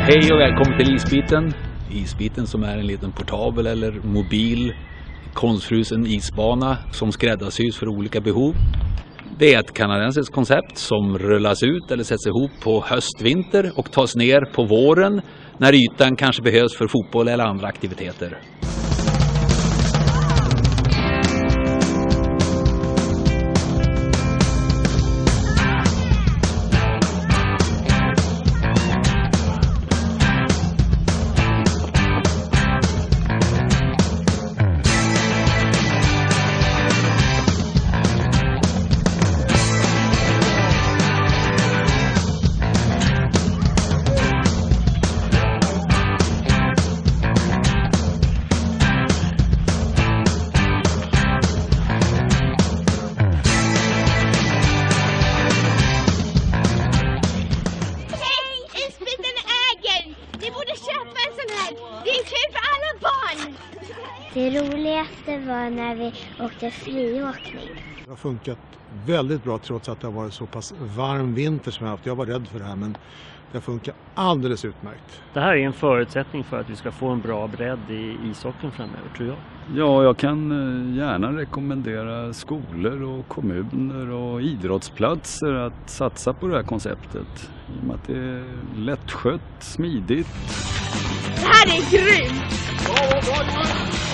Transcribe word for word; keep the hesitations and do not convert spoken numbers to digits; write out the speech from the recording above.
Hej och välkommen till Isbiten. Isbiten som är en liten portabel eller mobil konstfrusen isbana som skräddarsys för olika behov. Det är ett kanadensiskt koncept som rullas ut eller sätts ihop på höstvinter och tas ner på våren när ytan kanske behövs för fotboll eller andra aktiviteter. Det roligaste var när vi åkte friåkning. Det har funkat väldigt bra trots att det har varit så pass varm vinter som jag haft. Jag var rädd för det här, men det funkar alldeles utmärkt. Det här är en förutsättning för att vi ska få en bra bredd i ishockeyn framöver, tror jag. Ja, jag kan gärna rekommendera skolor och kommuner och idrottsplatser att satsa på det här konceptet. I och med att det är lättskött, smidigt. Det här är grymt!